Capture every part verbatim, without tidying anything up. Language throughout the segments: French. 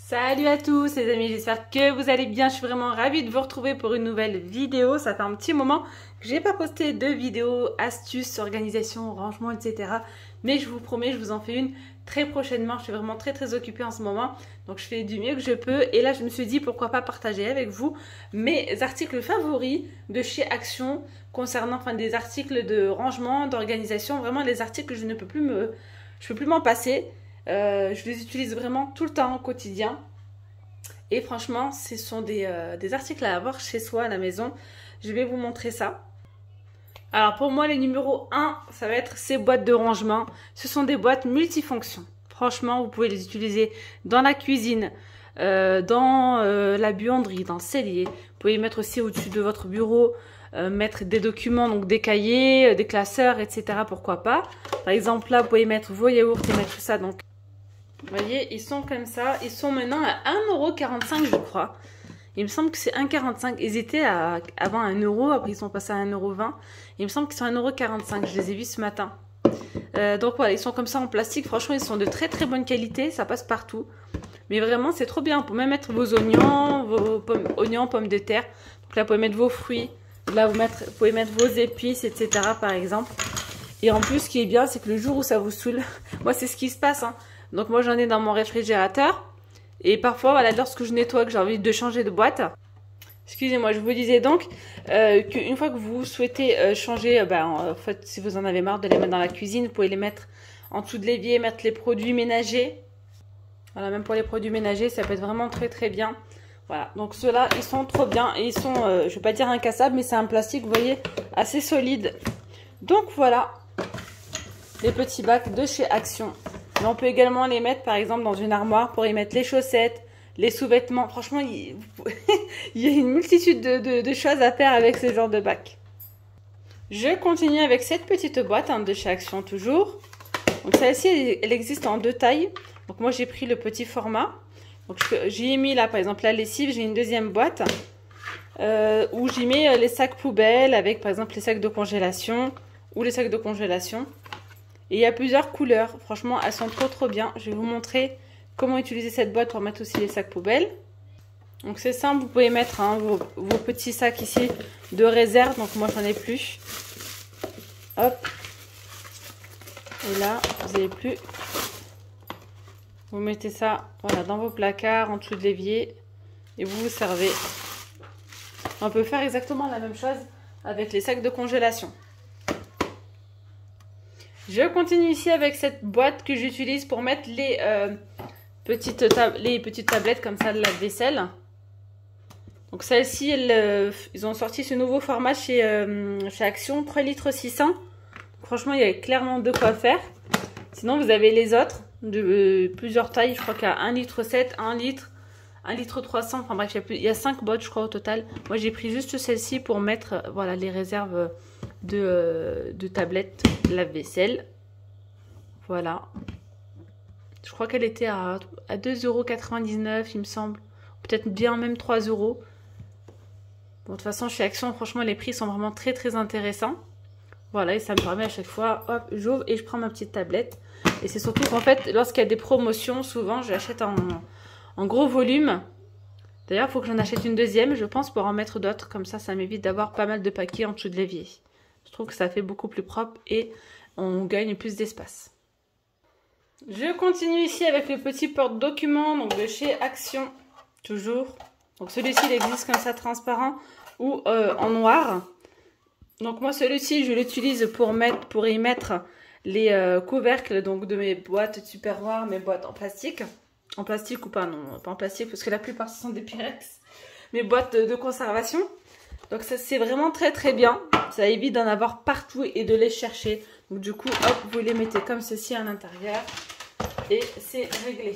Salut à tous les amis, j'espère que vous allez bien. Je suis vraiment ravie de vous retrouver pour une nouvelle vidéo. Ça fait un petit moment que j'ai pas posté de vidéos, astuces, organisation, rangement, et cetera. Mais je vous promets, je vous en fais une très prochainement. Je suis vraiment très très occupée en ce moment. Donc je fais du mieux que je peux. Et là je me suis dit pourquoi pas partager avec vous mes articles favoris de chez Action concernant enfin, des articles de rangement, d'organisation. Vraiment les articles que je ne peux plus me... Je peux plus m'en passer. Euh, je les utilise vraiment tout le temps au quotidien et franchement ce sont des, euh, des articles à avoir chez soi à la maison. Je vais vous montrer ça. Alors pour moi les numéros un ça va être ces boîtes de rangement. Ce sont des boîtes multifonctions. Franchement vous pouvez les utiliser dans la cuisine, euh, dans euh, la buanderie, dans le cellier. Vous pouvez les mettre aussi au-dessus de votre bureau. Euh, mettre des documents, donc des cahiers, euh, des classeurs, et cetera. Pourquoi pas. Par exemple, là, vous pouvez mettre vos yaourts et mettre tout ça. Donc, vous voyez, ils sont comme ça. Ils sont maintenant à un euro quarante-cinq, je crois. Il me semble que c'est un euro quarante-cinq. Ils étaient à, avant un euro, après ils sont passés à un euro vingt. Il me semble qu'ils sont à un euro quarante-cinq. Je les ai vus ce matin. Euh, donc voilà, ils sont comme ça en plastique. Franchement, ils sont de très très bonne qualité. Ça passe partout. Mais vraiment, c'est trop bien. Vous pouvez même mettre vos oignons, vos pommes, oignons, pommes de terre. Donc là, vous pouvez mettre vos fruits. Là, vous, mettre, vous pouvez mettre vos épices, et cetera par exemple. Et en plus, ce qui est bien, c'est que le jour où ça vous saoule, moi, c'est ce qui se passe. Hein. Donc, moi, j'en ai dans mon réfrigérateur. Et parfois, voilà, lorsque je nettoie, que j'ai envie de changer de boîte. Excusez-moi, je vous disais donc euh, qu'une fois que vous souhaitez euh, changer, euh, ben, en fait, si vous en avez marre de les mettre dans la cuisine, vous pouvez les mettre en dessous de l'évier, mettre les produits ménagers. Voilà, même pour les produits ménagers, ça peut être vraiment très, très bien. Voilà, donc ceux-là, ils sont trop bien et ils sont, euh, je vais pas dire incassables, mais c'est un plastique, vous voyez, assez solide. Donc voilà, les petits bacs de chez Action. Mais on peut également les mettre, par exemple, dans une armoire pour y mettre les chaussettes, les sous-vêtements. Franchement, il, il y a une multitude de, de, de choses à faire avec ce genre de bac. Je continue avec cette petite boîte hein, de chez Action toujours. Donc celle-ci, elle, elle existe en deux tailles. Donc moi, j'ai pris le petit format. Donc j'y ai mis là par exemple la lessive, j'ai une deuxième boîte euh, où j'y mets les sacs poubelles avec par exemple les sacs de congélation ou les sacs de congélation. Et il y a plusieurs couleurs, franchement elles sont trop trop bien. Je vais vous montrer comment utiliser cette boîte pour mettre aussi les sacs poubelles. Donc c'est simple, vous pouvez mettre hein, vos, vos petits sacs ici de réserve, donc moi j'en ai plus. Hop. Et là vous n'avez plus. Vous mettez ça voilà, dans vos placards, en dessous de l'évier et vous vous servez. On peut faire exactement la même chose avec les sacs de congélation. Je continue ici avec cette boîte que j'utilise pour mettre les, euh, petites les petites tablettes comme ça de lave-vaisselle. Donc celle-ci, euh, ils ont sorti ce nouveau format chez, euh, chez Action, trois litres six cents. Franchement, il y a clairement de quoi faire. Sinon, vous avez les autres. De euh, plusieurs tailles, je crois qu'il y a un litre sept, un litre, un litre trois cents, enfin bref, il y a, plus, il y a cinq boîtes je crois au total. Moi j'ai pris juste celle-ci pour mettre euh, voilà, les réserves de, euh, de tablettes lave-vaisselle. Voilà. Je crois qu'elle était à, à deux euros quatre-vingt-dix-neuf il me semble. Peut-être bien même trois euros. Bon, de toute façon chez Action, franchement les prix sont vraiment très très intéressants. Voilà, et ça me permet à chaque fois, hop, j'ouvre et je prends ma petite tablette. Et c'est surtout qu'en fait, lorsqu'il y a des promotions, souvent, j'achète en, en gros volume. D'ailleurs, il faut que j'en achète une deuxième, je pense, pour en mettre d'autres. Comme ça, ça m'évite d'avoir pas mal de paquets en dessous de l'évier. Je trouve que ça fait beaucoup plus propre et on gagne plus d'espace. Je continue ici avec le petit porte-document donc de chez Action, toujours. Donc celui-ci, il existe comme ça, transparent ou euh, en noir. Donc moi, celui-ci, je l'utilise pour mettre, pour y mettre les euh, couvercles donc de mes boîtes Tupperware, mes boîtes en plastique. En plastique ou pas, non, pas en plastique parce que la plupart ce sont des Pyrex. Mes boîtes de, de conservation. Donc ça c'est vraiment très très bien. Ça évite d'en avoir partout et de les chercher. Donc du coup, hop, vous les mettez comme ceci à l'intérieur. Et c'est réglé.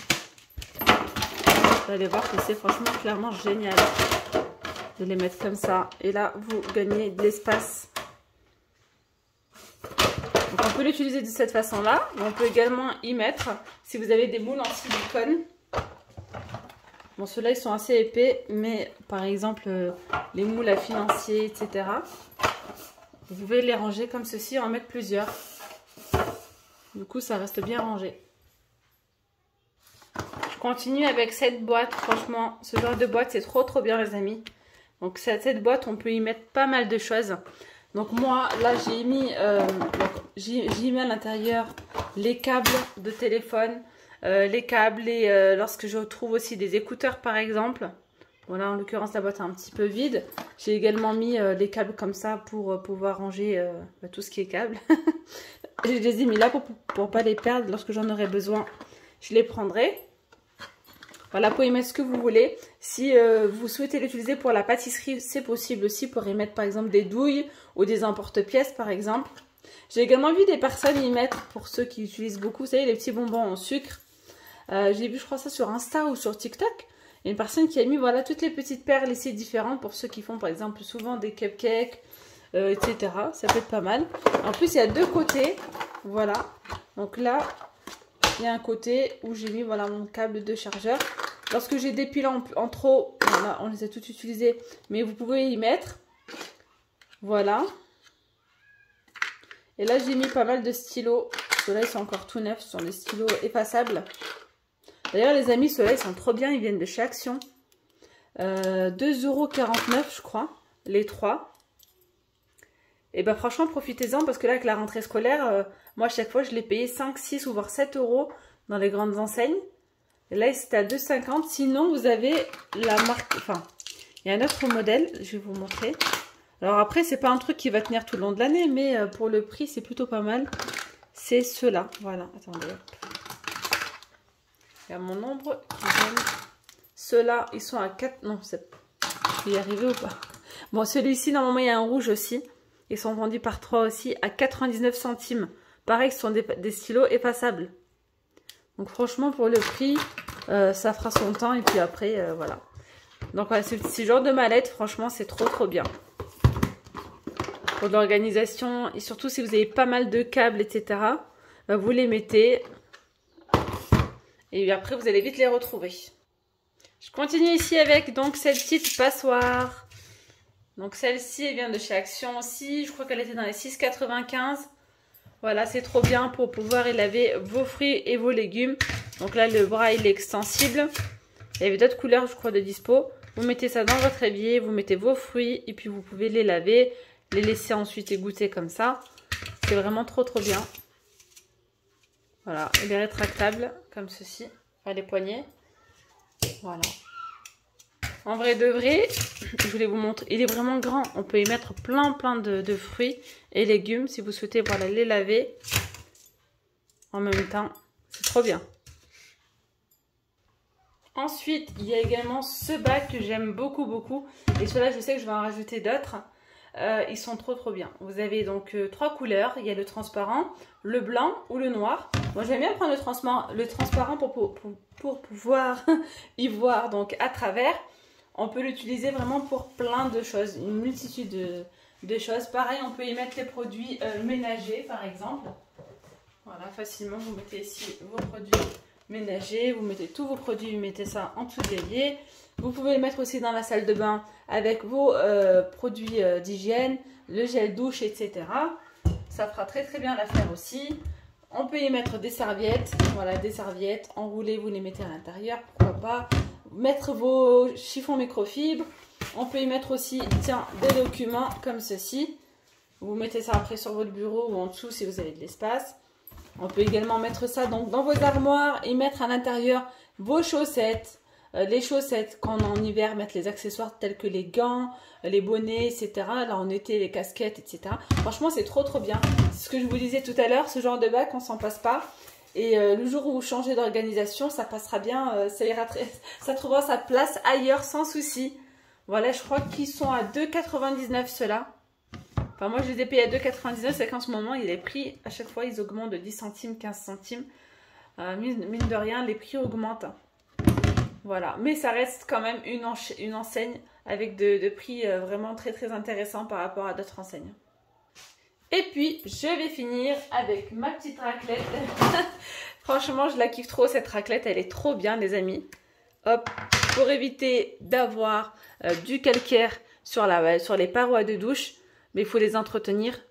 Vous allez voir que c'est franchement clairement génial de les mettre comme ça. Et là, vous gagnez de l'espace. Donc on peut l'utiliser de cette façon-là. On peut également y mettre, si vous avez des moules en silicone. Bon, ceux-là, ils sont assez épais, mais par exemple, euh, les moules à financier, et cetera. Vous pouvez les ranger comme ceci, en mettre plusieurs. Du coup, ça reste bien rangé. Je continue avec cette boîte. Franchement, ce genre de boîte, c'est trop trop bien les amis. Donc cette, cette boîte, on peut y mettre pas mal de choses. Donc moi, là, j'ai mis, euh, j'ai mis à l'intérieur les câbles de téléphone, euh, les câbles et euh, lorsque je trouve aussi des écouteurs par exemple. Voilà, en l'occurrence, la boîte est un petit peu vide. J'ai également mis euh, les câbles comme ça pour euh, pouvoir ranger euh, bah, tout ce qui est câble. Je les ai mis là pour ne pas les perdre. Lorsque j'en aurai besoin, je les prendrai. Voilà, vous pouvez y mettre ce que vous voulez. Si euh, vous souhaitez l'utiliser pour la pâtisserie, c'est possible aussi pour y mettre par exemple des douilles ou des emporte-pièces par exemple. J'ai également vu des personnes y mettre, pour ceux qui utilisent beaucoup, vous savez, les petits bonbons en sucre. Euh, J'ai vu, je crois, ça sur Insta ou sur TikTok. Il y a une personne qui a mis, voilà, toutes les petites perles ici différentes pour ceux qui font par exemple souvent des cupcakes, euh, et cetera. Ça peut être pas mal. En plus, il y a deux côtés. Voilà. Donc là, il y a un côté où j'ai mis, voilà, mon câble de chargeur. Lorsque j'ai des piles en, en trop, voilà, on les a toutes utilisées, mais vous pouvez y mettre. Voilà. Et là, j'ai mis pas mal de stylos. Ceux-là, ils sont encore tout neufs. Ce sont des stylos effaçables. D'ailleurs, les amis, ceux-là, ils sont trop bien. Ils viennent de chez Action. Euh, deux euros quarante-neuf, je crois. Les trois. Et ben franchement, profitez-en. Parce que là, avec la rentrée scolaire, euh, moi, à chaque fois, je l'ai payé cinq, six ou voire sept euros dans les grandes enseignes. Et là, c'était à deux cinquante. Sinon, vous avez la marque... Enfin, il y a un autre modèle. Je vais vous montrer. Alors après, c'est pas un truc qui va tenir tout le long de l'année. Mais euh, pour le prix, c'est plutôt pas mal. C'est ceux-là. Voilà. Attendez. Il y a mon nombre qui donne. Ceux-là, ils sont à quatre... Non, c'est... Je vais y arriver ou pas? Bon, celui-ci, normalement, il y a un rouge aussi. Ils sont vendus par trois aussi à quatre-vingt-dix-neuf centimes. Pareil, ce sont des, des stylos effaçables. Donc franchement, pour le prix, euh, ça fera son temps. Et puis après, euh, voilà. Donc voilà, ce, ce genre de mallette, franchement, c'est trop trop bien. Pour de l'organisation, et surtout si vous avez pas mal de câbles, et cetera, bah, vous les mettez... Et après, vous allez vite les retrouver. Je continue ici avec donc cette petite passoire. Donc celle-ci, elle vient de chez Action aussi. Je crois qu'elle était dans les six quatre-vingt-quinze. Voilà, c'est trop bien pour pouvoir y laver vos fruits et vos légumes. Donc là, le bras, il est extensible. Il y avait d'autres couleurs, je crois, de dispo. Vous mettez ça dans votre évier, vous mettez vos fruits et puis vous pouvez les laver, les laisser ensuite égoutter comme ça. C'est vraiment trop trop bien. Voilà, il est rétractable comme ceci, enfin les poignets. Voilà. En vrai de vrai, je voulais vous montrer, il est vraiment grand. On peut y mettre plein plein de, de fruits et légumes si vous souhaitez, voilà, les laver en même temps. C'est trop bien. Ensuite, il y a également ce bac que j'aime beaucoup beaucoup. Et ceux-là, je sais que je vais en rajouter d'autres. Euh, ils sont trop trop bien. Vous avez donc euh, trois couleurs. Il y a le transparent, le blanc ou le noir. Moi j'aime bien prendre le, transparent, le transparent pour, pour, pour, pour pouvoir y voir donc à travers. On peut l'utiliser vraiment pour plein de choses, une multitude de, de choses. Pareil, on peut y mettre les produits euh, ménagers par exemple. Voilà, facilement vous mettez ici vos produits ménagers, vous mettez tous vos produits, vous mettez ça en dessous de l'évier. Vous pouvez les mettre aussi dans la salle de bain avec vos euh, produits euh, d'hygiène, le gel douche, et cetera. Ça fera très très bien l'affaire aussi. On peut y mettre des serviettes, voilà, des serviettes enroulées, vous les mettez à l'intérieur, pourquoi pas. Mettre vos chiffons microfibres. On peut y mettre aussi, tiens, des documents comme ceci. Vous mettez ça après sur votre bureau ou en dessous si vous avez de l'espace. On peut également mettre ça donc dans vos armoires et mettre à l'intérieur vos chaussettes. Euh, les chaussettes, quand on est en hiver, mettre les accessoires tels que les gants, les bonnets, et cetera. Là en été, les casquettes, et cetera. Franchement, c'est trop trop bien. C'est ce que je vous disais tout à l'heure, ce genre de bac, on s'en passe pas. Et euh, le jour où vous changez d'organisation, ça passera bien, euh, ça ira très, ça trouvera sa place ailleurs sans souci. Voilà, je crois qu'ils sont à deux quatre-vingt-dix-neuf ceux-là. Enfin, moi, je les ai payés à deux quatre-vingt-dix-neuf, c'est qu'en ce moment, il est pris, à chaque fois, ils augmentent de dix centimes, quinze centimes. Euh, mine, mine de rien, les prix augmentent. Voilà, mais ça reste quand même une, une enseigne avec de, de prix euh, vraiment très très intéressants par rapport à d'autres enseignes. Et puis, je vais finir avec ma petite raclette. Franchement, je la kiffe trop, cette raclette, elle est trop bien, les amis. Hop, pour éviter d'avoir euh, du calcaire sur, la, sur les parois de douche, mais il faut les entretenir.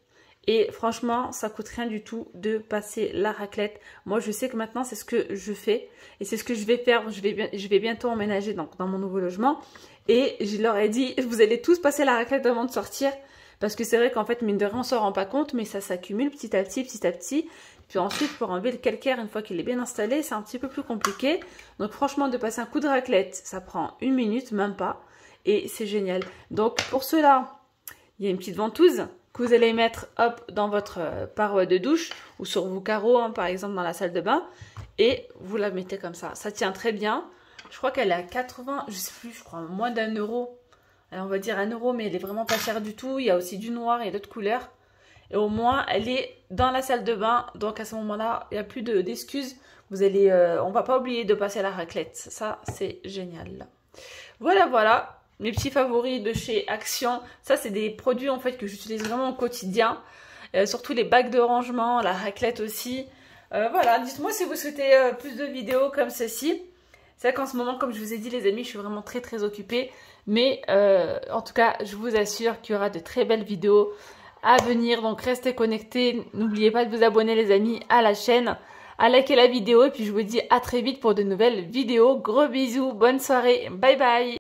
Et franchement, ça coûte rien du tout de passer la raclette. Moi, je sais que maintenant, c'est ce que je fais. Et c'est ce que je vais faire. Je vais, bien, je vais bientôt emménager donc, dans mon nouveau logement. Et je leur ai dit, vous allez tous passer la raclette avant de sortir. Parce que c'est vrai qu'en fait, mine de rien, on s'en rend pas compte. Mais ça s'accumule petit à petit, petit à petit. Puis ensuite, pour enlever le calcaire, une fois qu'il est bien installé, c'est un petit peu plus compliqué. Donc franchement, de passer un coup de raclette, ça prend une minute, même pas. Et c'est génial. Donc pour cela, il y a une petite ventouse que vous allez mettre hop, dans votre euh, paroi de douche ou sur vos carreaux, hein, par exemple dans la salle de bain. Et vous la mettez comme ça. Ça tient très bien. Je crois qu'elle est à quatre-vingts, je sais plus, je crois moins d'un euro. Alors on va dire un euro, mais elle est vraiment pas chère du tout. Il y a aussi du noir et d'autres couleurs. Et au moins, elle est dans la salle de bain. Donc à ce moment-là, il n'y a plus d'excuses. Vous allez, euh, on va pas oublier de passer à la raclette. Ça, c'est génial. Voilà, voilà. Mes petits favoris de chez Action. Ça, c'est des produits en fait que j'utilise vraiment au quotidien. Euh, surtout les bacs de rangement, la raclette aussi. Euh, voilà, dites-moi si vous souhaitez euh, plus de vidéos comme ceci. C'est vrai qu'en ce moment, comme je vous ai dit les amis, je suis vraiment très très occupée. Mais euh, en tout cas, je vous assure qu'il y aura de très belles vidéos à venir. Donc restez connectés. N'oubliez pas de vous abonner les amis à la chaîne, à liker la vidéo. Et puis je vous dis à très vite pour de nouvelles vidéos. Gros bisous, bonne soirée, bye bye.